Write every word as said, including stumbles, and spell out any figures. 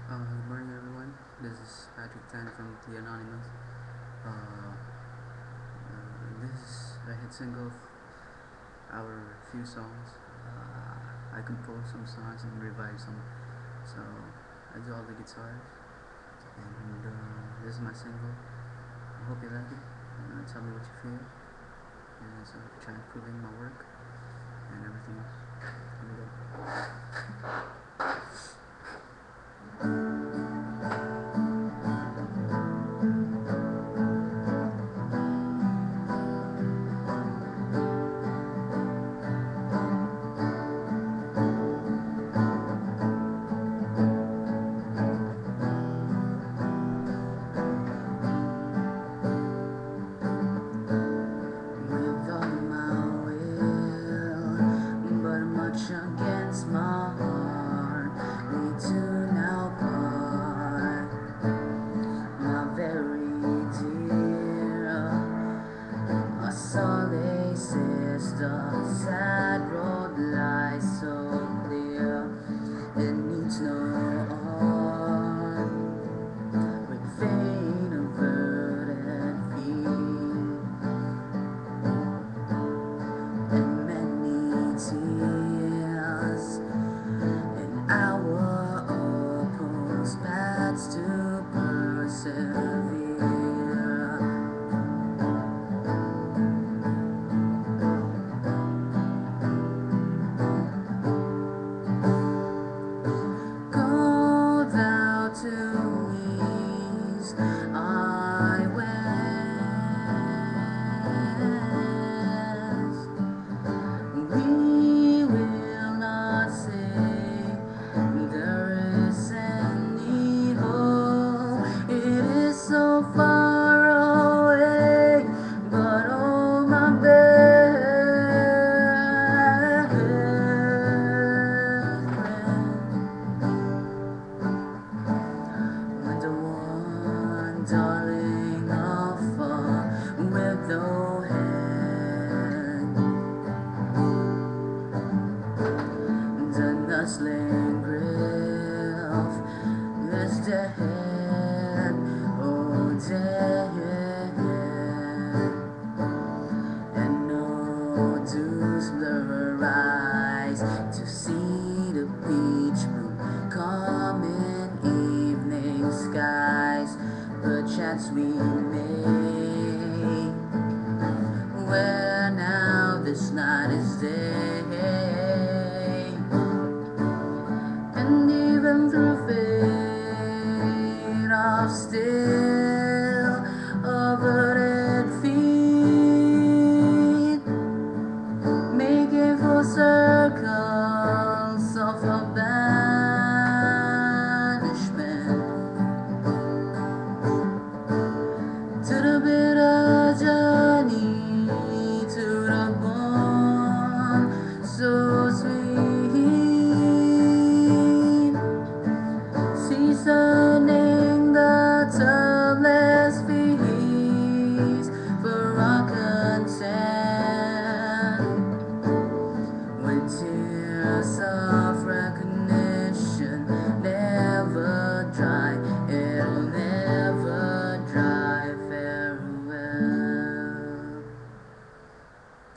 Uh, good morning, everyone. This is Patrick Tan from The Anonymous. Uh, uh, this is a hit single of our few songs. Uh, I compose some songs and revise some, so I do all the guitars. And uh, this is my single. I hope you like it. Uh, tell me what you feel. And so try improving my work and everything else. Here we go. Against my heart, we two now part. My very dear, a solace is the sad road lies so clear. It needs no arm, with vain averted feet and many tears. Our opposed paths to persevere. Go thou to ease, I west. We will not say there is any hope. It is so far away, but oh my best friend, when the one darling afar with no head, the nursling grief is dead, oh dead, and no dews blur eyes to see the peach bloom come in evening skies. Perchance we may, where now this night is day. And even through